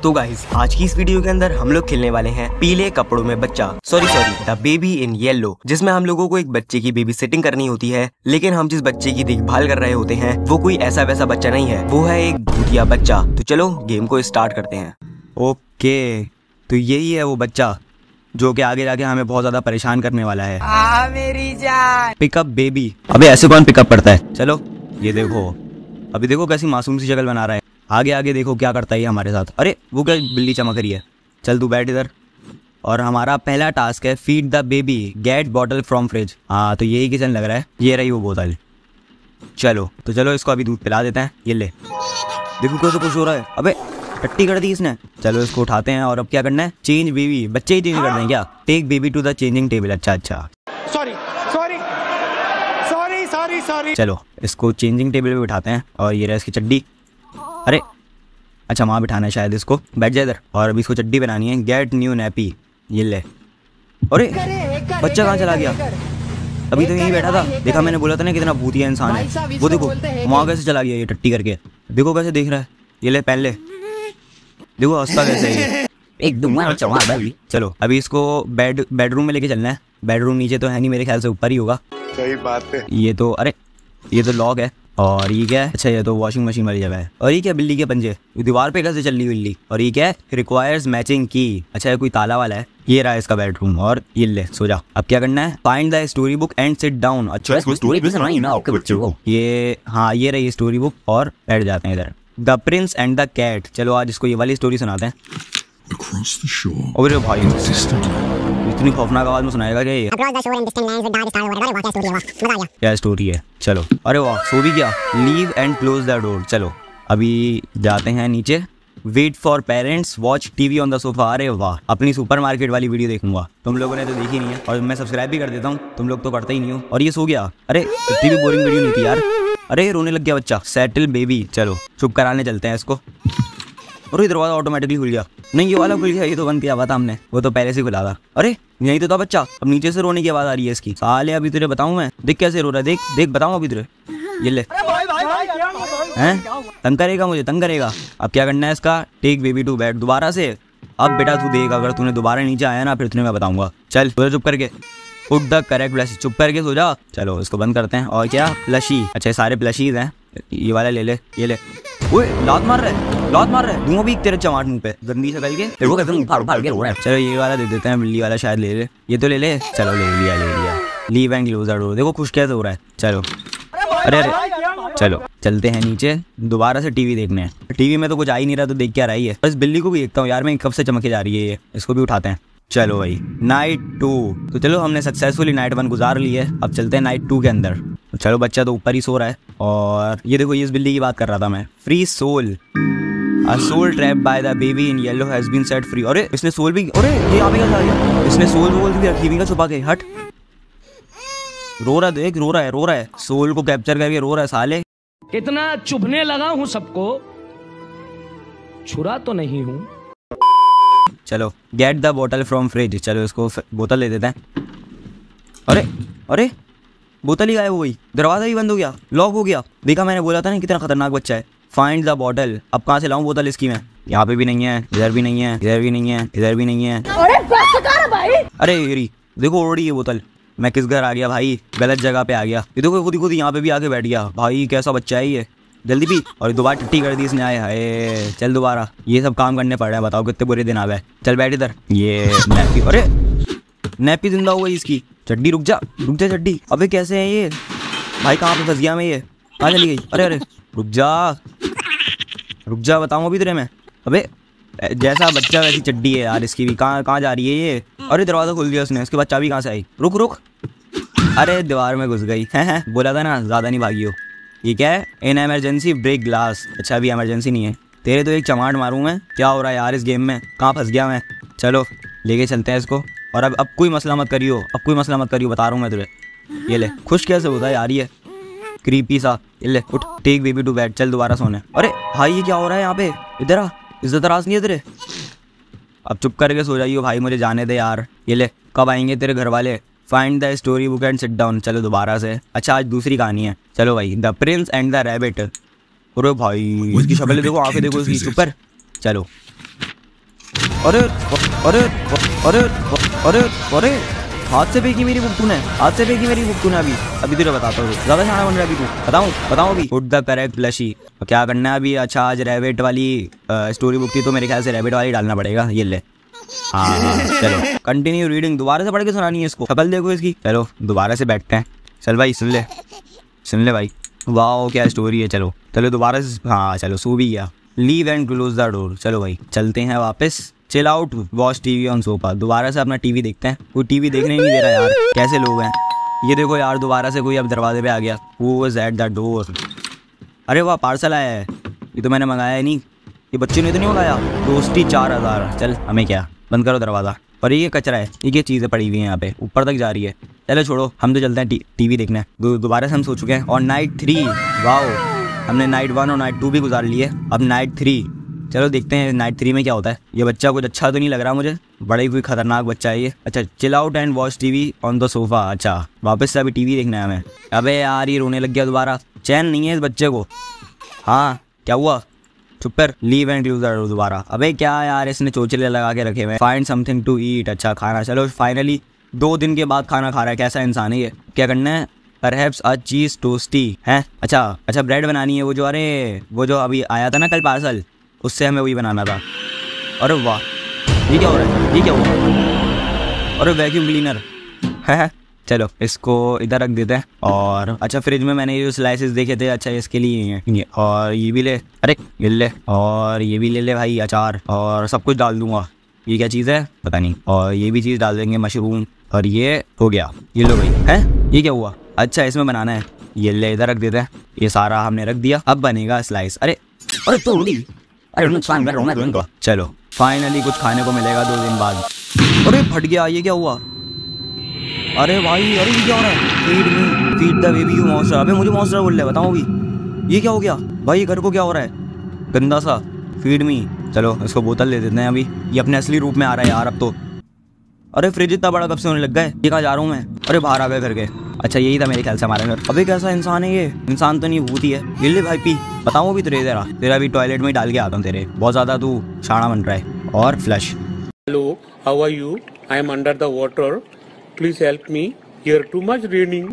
तो गाइस आज की इस वीडियो के अंदर हम लोग खेलने वाले हैं पीले कपड़ों में बच्चा, sorry the baby in yellow, जिसमें हम लोगों को एक बच्चे की बेबी सिटिंग करनी होती है। लेकिन हम जिस बच्चे की देखभाल कर रहे होते हैं वो कोई ऐसा वैसा बच्चा नहीं है, वो है एक भूतिया बच्चा। तो चलो गेम को स्टार्ट करते हैं। ओके, तो यही है वो बच्चा जो कि आगे जाके हमें बहुत ज्यादा परेशान करने वाला है। मेरी जान। Pick up baby. अबे ऐसे कौन पिकअप करता है? चलो ये देखो, अभी देखो कैसी मासूम सी शक्ल बना रहा है। आगे आगे देखो क्या करता है ये हमारे साथ। अरे वो क्या बिल्ली चमक रही है। चल तू बैठ इधर। और हमारा पहला टास्क है feed the baby, get bottle from fridge. हाँ तो यही किचन लग रहा है, ये रही वो बोतल। चलो तो चलो इसको अभी दूध पिला देते हैं। ये ले, देखो कैसे खुश हो रहा है। अबे टट्टी कर दी इसने। चलो इसको उठाते हैं और अब क्या करना है? Change baby. बच्चे ही चेंज कर दें क्या? Take baby to the changing table. अच्छा सॉरी। चलो इसको चेंजिंग टेबल पे बिठाते हैं और ये रहा इसकी चड्डी। अरे अच्छा वहाँ बिठाना है शायद इसको। बैठ जाए इधर। और अभी इसको चड्डी बनानी है। Get new nappy. ये ले। अरे बच्चा कहाँ चला गया? अभी तो यहीं बैठा था। देखा मैंने बोला था ना कितना भूतिया इंसान है। वो देखो वहाँ कैसे चला गया ये टट्टी करके। देखो कैसे देख रहा है। ये ले पहन ले। देखो हंसता कैसे है ये। चलो अभी इसको बेडरूम में लेके चलना है। बेडरूम नीचे तो है नहीं, मेरे ख्याल से ऊपर ही होगा। सही बात है। ये तो अरे ये तो लॉक है। और ये क्या है? अच्छा ये तो वॉशिंग मशीन वाली जगह है। और ये क्या बिल्ली के पंजे दीवार पे कैसे चल रही बिल्ली? और ये क्या है? रिक्वायर्स मैचिंग की। अच्छा ये कोई ताला वाला है। ये रहा इसका बेडरूम। और ये ले सो जा। अब क्या करना है? Find the story book and sit down. अच्छा ये हाँ ये रही स्टोरी बुक। और बैठ जाते हैं इधर। The prince and the cat. चलो आज इसको ये वाली स्टोरी सुनाते हैं। अरे भाई इतनी खौफनाक आवाज में सुनाएगा क्या ये? क्या स्टोरी है? चलो अरे वाह सो भी गया। Leave and close the door. चलो अभी जाते हैं नीचे। Wait for parents, watch TV on the sofa. अरे वाह अपनी सुपरमार्केट वाली वीडियो देखूंगा। तुम लोगों ने तो देखी नहीं है और मैं सब्सक्राइब भी कर देता हूँ, तुम लोग तो करते ही नहीं हो। और ये सो गया। अरे इतनी भी बोरिंग वीडियो नहीं थी यार। अरे रोने लग गया बच्चा। Settle baby. चलो चुप कराने चलते हैं इसको। और ये दरवाजा ऑटोमेटिकली खुल गया। नहीं ये वाला खुल गया, ये तो बंद किया हुआ था हमने, वो तो पहले से खुला था। अरे यही तो था बच्चा। अब नीचे से रोने की आवाज आ रही है इसकी। साले अभी तुझे बताऊं मैं। देख कैसे रो रहा है। देख देख बताऊं अभी तुझे। ये ले हैं तंग करेगा मुझे, तंग करेगा। अब क्या करना है इसका? टेक बेबी टू बेड दोबारा से। अब बेटा तू देख, अगर तूने दोबारा नीचे आया ना फिर तुझे मैं बताऊंगा। चल चुप करके पुट द करेक्ट प्लशी। चुप करके सो जा। चलो इसको बंद करते हैं। और क्या प्लशी? अच्छा सारे प्लशीज हैं। ये वाला ले ले। ये ले। ओए लात मार रहा है, लात मार रहा है। दूंगा भी तेरे चमाट मुंह पे गंदी शक्ल के। तेरे को कहते हैं चलो ये वाला दे देते हैं। बिल्ली वाला शायद ले ले। ये तो ले ले। चलो ले लिया। Leave and close the door. देखो खुश कैसे हो रहा है। चलो अरे चलो चलते हैं नीचे। दोबारा से टीवी देखने हैं। टीवी में तो कुछ आ ही नहीं रहा, तो देख क्या रही है। बस बिल्ली को भी देखता हूँ यार मैं, कब से चमके जा रही है ये। इसको भी उठाते हैं। चलो भाई नाइट 2। तो चलो हमने सक्सेसफुली नाइट 1 गुजार ली है। अब चलते हैं नाइट 2 के अंदर। तो चलो बच्चा तो ऊपर ही सो रहा है। और ये देखो ये इस बिल्ली की बात कर रहा था मैं। Free soul, a soul trapped by the baby in yellow has been set free। अरे इसने सोल भी, अरे ये यहाँ पे क्या गया? इसने सोल भी रखी हुई का छुपा के। हट रो रहा, देख रो रहा है। सोल को कैप्चर करके रो रहा है साले। कितना चुभने लगा हूँ सबको, छुरा तो नहीं हूँ। चलो get the bottle from fridge. चलो इसको बोतल ले देते हैं। अरे बोतल ही गायब हो गई। दरवाजा ही बंद हो गया, लॉक हो गया। देखा मैंने बोला था ना कितना खतरनाक बच्चा है। Find the bottle. अब कहाँ से लाऊं बोतल इसकी मैं? यहाँ पे भी नहीं है, इधर भी नहीं है, इधर भी नहीं है, इधर भी नहीं है। अरे येरी देखो उड़ रही है बोतल। मैं किस घर आ गया भाई? गलत जगह पे आ गया। ये देखो खुद यहाँ पे भी आके बैठ गया। भाई कैसा बच्चा है ये। जल्दी पी। और दोबारा टट्टी कर दी इसने। आए हाय चल दोबारा। ये सब काम करने पड़ रहे हैं। बताओ कितने बुरे दिन आ गए। चल बैठ इधर। ये नैपी। अरे नैपी जिंदा हो गई इसकी। चड्डी रुक जा चड्डी। अबे कैसे है ये भाई? कहाँ पे फंस गया मैं? ये कहाँ चली गई? अरे रुक जा बताऊँ अभी तेरे मैं। अबे जैसा बच्चा वैसी चड्डी है यार इसकी भी। कहाँ जा रही है ये? अरे दरवाजा खोल दिया उसने। उसके बाद चाबी कहाँ से आई? रुक। अरे दीवार में घुस गई है। बोला था ना ज्यादा नहीं भागी हो। ये क्या है? In emergency break glass. अच्छा अभी एमरजेंसी नहीं है। तेरे तो एक चमाट मारूं मैं। क्या हो रहा है यार इस गेम में? कहाँ फंस गया मैं? चलो लेके चलते हैं इसको। और अब कोई मसला मत करियो, बता रहा हूँ मैं तुझे। ये ले। खुश कैसे होता है यार ये क्रीपी सा। ये ले उठ। Take baby to bed. चल दोबारा सोने। अरे भाई ये क्या हो रहा है यहाँ पे? इधर आ। इज्जत राज नहीं है तेरे। अब चुप करके सो जाइयो भाई, मुझे जाने दे यार। ये ले कब आएंगे तेरे घर वाले? Find the story book and sit down. चलो दोबारा से। अच्छा आज दूसरी कहानी है। चलो भाई the prince and the rabbit. अरे भाई इसकी शक्ल देखो, आंखें देखो इसकी। ऊपर चलो अरे अरे अरे अरे अरे हाथ से फेंकी मेरी बुक तूने, हाथ से फेंकी मेरी बुक तूने। अभी तुझे बताता हूँ, ज्यादा शाना बन रहा है अभी तू। बताऊँ अभी। उठ द करेक्ट ब्लशी। क्या करना है अभी? अच्छा आज रैबिट वाली स्टोरी बुक थी तो मेरे ख्याल से रैबिट वाली डालना पड़ेगा। ये ले। हाँ चलो कंटिन्यू रीडिंग। दोबारा से पढ़ के सुनानी है इसको, शक्ल देखो इसकी। चलो दोबारा से बैठते हैं। चल भाई सुन ले भाई। वाह क्या स्टोरी है। चलो दोबारा से। हाँ चलो सो भी गया। Leave and close the door. चलो भाई चलते हैं वापस। Chill out, watch TV on sofa. दोबारा से अपना टीवी देखते हैं। कोई टीवी देखने नहीं दे रहा यार, कैसे लोग हैं ये। देखो यार दोबारा से कोई अब दरवाजे पे आ गया। Who was at the door? अरे वाह पार्सल आया है। ये तो मैंने मंगाया है नहीं, ये बच्चे ने तो नहीं मंगाया। दोस्ती 4000। चल हमें क्या, बंद करो दरवाज़ा। और ये कचरा है, ये चीज़ें पड़ी हुई हैं यहाँ पे, ऊपर तक जा रही है। चलो छोड़ो, हम तो चलते हैं टीवी देखने। दोबारा से हम सो चुके हैं। और नाइट 3, वाओ हमने नाइट 1 और नाइट 2 भी गुजार लिए। अब नाइट 3, चलो देखते हैं नाइट 3 में क्या होता है। ये बच्चा कुछ अच्छा तो नहीं लग रहा मुझे, बड़ा ही कोई खतरनाक बच्चा है ये। अच्छा chill out and watch TV on the sofa. अच्छा वापस से अभी टीवी देखना है हमें। अबे यार ये रोने लग गया दोबारा, चैन नहीं है इस बच्चे को। हाँ क्या हुआ, चुप कर। Leave and close the door दोबारा। अबे क्या यार इसने चोचले लगा के रखे हुए। Find something to eat. अच्छा खाना। चलो फाइनली 2 दिन के बाद खाना खा रहा है। कैसा इंसान है ये। क्या करना है? परहैप्स अ चीज टोस्टी है। अच्छा ब्रेड बनानी है। वो जो अभी आया था ना कल पार्सल, उससे हमें वही बनाना था। अरे वाह ये क्या हो रहा है, ये क्या हुआ? अरे वैक्यूम क्लीनर है। चलो इसको इधर रख देते हैं। और अच्छा फ्रिज में मैंने ये जो स्लाइसेस देखे थे, अच्छा इसके लिए हैं। और ये भी ले, अरे ये ले। और ये भी ले ले भाई, अचार और सब कुछ डाल दूंगा। ये क्या चीज़ है पता नहीं। और ये भी चीज़ डाल देंगे, मशरूम। और ये हो गया, ये लो भाई। है ये क्या हुआ? अच्छा इसमें बनाना है। ये ले इधर रख देते हैं। ये सारा हमने रख दिया, अब बनेगा स्लाइस। अरे चलो फाइनली कुछ खाने को मिलेगा 2 दिन बाद। अरे फट गया, ये क्या हुआ? अरे भाई अरे ये क्या हो रहा है? Feed the baby you monster. अबे मुझे मॉन्स्टर बोल रहे, बताओ अभी ये क्या हो गया भाई? ये घर को क्या हो रहा है गंदा सा? Feed me. चलो इसको बोतल दे देते हैं अभी, ये अपने असली रूप में आ रहा है यार अब तो। अरे फ्रिज इतना बड़ा कब से होने लग गया है? ये कहाँ जा रहा हूँ मैं? अरे बाहर आ गए घर के। अच्छा यही था मेरे ख्याल से हमारे घर। अबे कैसा इंसान है ये? इंसान तो नहीं भूत ही है। ये ले भाई पी। बताऊँ अभी तेरा भी टॉयलेट में ही डाल के आता हूँ तेरे। बहुत ज़्यादा तू शाना बन रहा है। और flush. Hello how are you? I am under the water, please help me, here too much raining.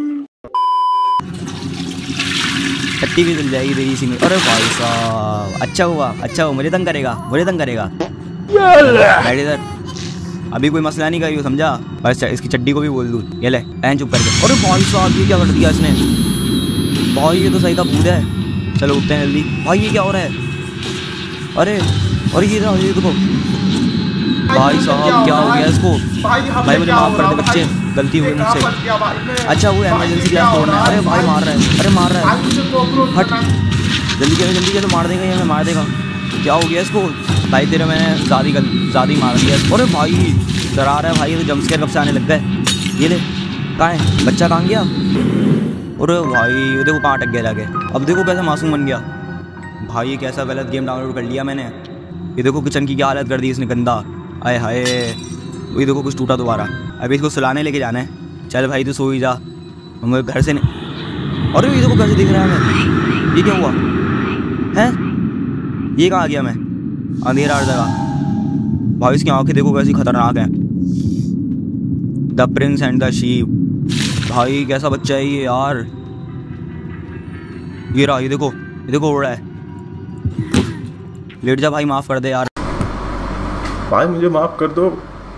टट्टी भी मिल जाएगी तेरी इसी में। अरे भाई साहब अच्छा हुआ मुझे तंग करेगा। बैठ इधर, अभी कोई मसला नहीं करियो समझा। बस इसकी चड्डी को भी बोल दूँ। ये ले ऐन चुप करके। अरे भाई साहब ये क्या कर दिया इसने? भाई ये तो सही था भूत है। चलो उठते हैं जल्दी। भाई ये क्या हो रहा है? अरे ये देखो भाई साहब क्या हो गया इसको? भाई मुझे माफ कर दे बच्चे, गलती हुई मुझसे। अच्छा वो इमरजेंसी ग्लास तोड़ना है। अरे भाई मार रहा है। हट जल्दी चलो, मार देगा ये, हमें मार देगा। क्या हो गया इसको? भाई तेरे मैंने ज़्यादा मार दिया। अरे भाई डरा रहा है भाई, तो जंप स्केयर कब से आने लग गए। ये ले कहाँ है बच्चा, कहाँ गया? अरे भाई ये देखो कहाँ अटक गया जाके। अब देखो कैसे मासूम बन गया भाई। ये कैसा गलत गेम डाउनलोड कर लिया मैंने। ये देखो किचन की क्या हालत कर दी इसने, गंदा। आए हाय ये देखो कुछ टूटा दोबारा। अभी इसको सुलाने लेके जाना है। चल भाई तू सो ही जा, हम घर से नहीं। अरे ये देखो कैसे दिख रहा है हमें। ये क्या हुआ है? ये कहाँ आ गया मैं? अंधेरा हर जगह। भाई इसकी आंखें देखो कैसी खतरनाक हैं। The prince and the sheep. भाई कैसा बच्चा है ये यार। ये रहा, ये देखो उड़ रहा है। लेट जा भाई, माफ कर दे यार। भाई मुझे माफ कर दो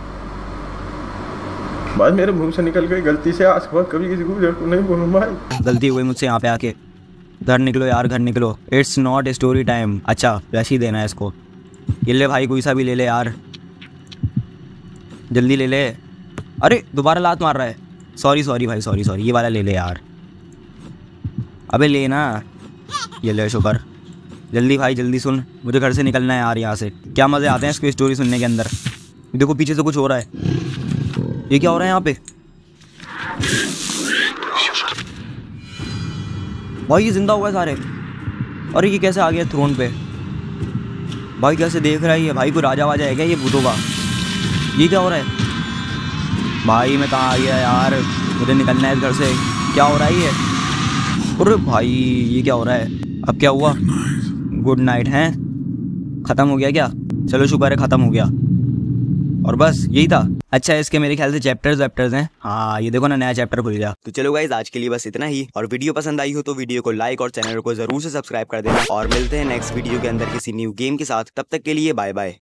भाई, मेरे मुंह से निकल गई गलती से। आज के बाद कभी किसी को नहीं बोलूँ भाई। गलती हुई मुझसे यहाँ पे आके। घर निकलो यार, घर निकलो। It's not story time. अच्छा वैसे ही देना है इसको। ये ले भाई, कोई सा भी ले ले यार, जल्दी ले ले। अरे दोबारा लात मार रहा है। सॉरी भाई, सॉरी। ये वाला ले ले यार। अबे लेना। ये ले शुक्र। जल्दी भाई जल्दी सुन, मुझे घर से निकलना है यार यहाँ से। क्या मज़े आते हैं इसको स्टोरी सुनने के अंदर। देखो पीछे से कुछ हो रहा है। ये क्या हो रहा है यहाँ पे? भाई ये जिंदा हुआ है सारे। अरे ये कैसे आ गया थ्रोन पे? भाई कैसे देख रहा है ये? भाई कोई राजा वाजा है क्या ये भूतों का? ये क्या हो रहा है भाई? मैं कहाँ आ गया यार, मुझे निकलना है घर से। क्या हो रहा है ये? अरे भाई ये क्या हो रहा है? अब क्या हुआ? गुड नाइट है, ख़त्म हो गया क्या? चलो शुक्र है खत्म हो गया। और बस यही था। अच्छा इसके मेरे ख्याल से चैप्टर्स हैं। हाँ ये देखो ना नया चैप्टर खुल गया। तो चलो गाइज आज के लिए बस इतना ही। और वीडियो पसंद आई हो तो वीडियो को लाइक और चैनल को जरूर से सब्सक्राइब कर देना। और मिलते हैं नेक्स्ट वीडियो के अंदर किसी न्यू गेम के साथ। तब तक के लिए बाय बाय।